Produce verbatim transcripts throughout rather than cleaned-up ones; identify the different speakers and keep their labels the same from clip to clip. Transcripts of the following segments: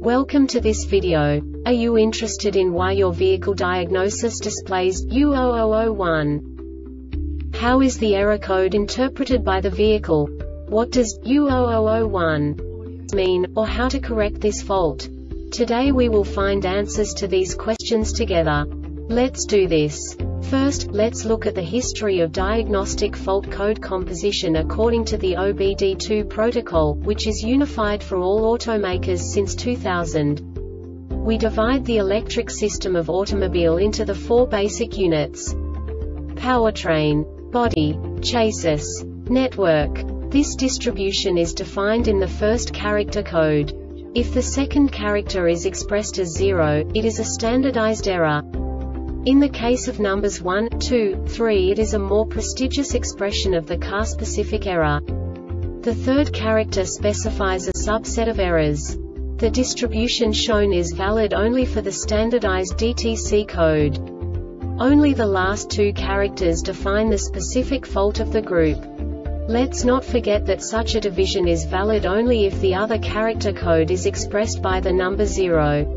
Speaker 1: Welcome to this video. Are you interested in why your vehicle diagnosis displays U zero zero zero one? How is the error code interpreted by the vehicle? What does U zero zero zero one mean, or how to correct this fault? Today we will find answers to these questions together. Let's do this. First, let's look at the history of diagnostic fault code composition according to the O B D two protocol, which is unified for all automakers since two thousand. We divide the electric system of automobile into the four basic units: powertrain, body, chassis, network. This distribution is defined in the first character code. If the second character is expressed as zero, it is a standardized error. In the case of numbers one, two, three, it is a more prestigious expression of the car-specific error. The third character specifies a subset of errors. The distribution shown is valid only for the standardized D T C code. Only the last two characters define the specific fault of the group. Let's not forget that such a division is valid only if the other character code is expressed by the number zero.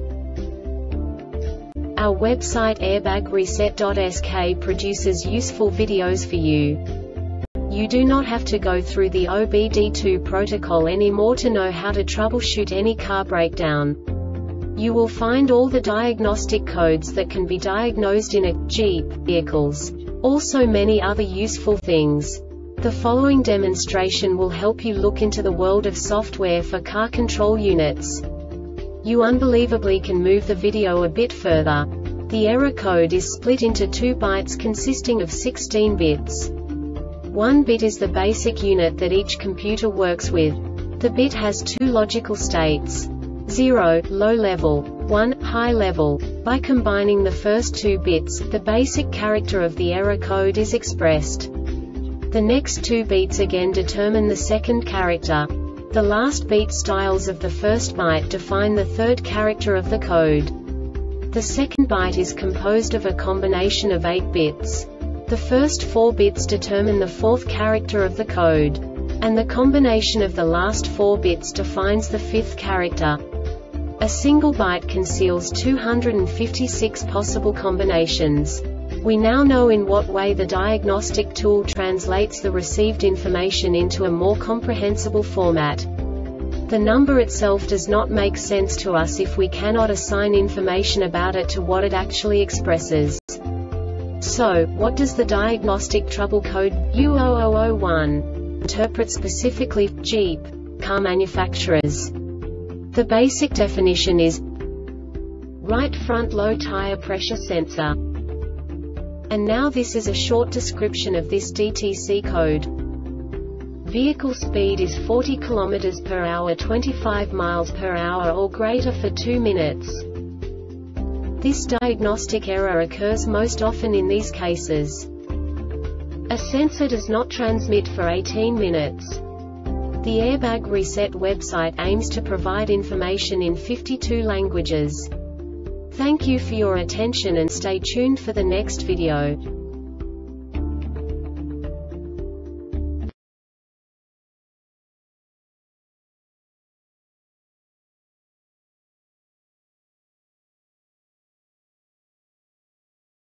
Speaker 1: Our website airbag reset dot S K produces useful videos for you. You do not have to go through the O B D two protocol anymore to know how to troubleshoot any car breakdown. You will find all the diagnostic codes that can be diagnosed in a Jeep vehicles. Also many other useful things. The following demonstration will help you look into the world of software for car control units. You unbelievably can move the video a bit further. The error code is split into two bytes consisting of sixteen bits. One bit is the basic unit that each computer works with. The bit has two logical states: zero, low level, one, high level. By combining the first two bits, the basic character of the error code is expressed. The next two beats again determine the second character. The last beat styles of the first byte define the third character of the code. The second byte is composed of a combination of eight bits. The first four bits determine the fourth character of the code. And the combination of the last four bits defines the fifth character. A single byte conceals two hundred fifty-six possible combinations. We now know in what way the diagnostic tool translates the received information into a more comprehensible format. The number itself does not make sense to us if we cannot assign information about it to what it actually expresses. So, what does the diagnostic trouble code U zero zero zero one interpret specifically for Jeep car manufacturers? The basic definition is right front low tire pressure sensor. And now this is a short description of this D T C code. Vehicle speed is forty kilometers per hour, twenty-five miles per hour or greater for two minutes. This diagnostic error occurs most often in these cases. A sensor does not transmit for eighteen minutes. The Airbag Reset website aims to provide information in fifty-two languages. Thank you for your attention and stay tuned for the next video.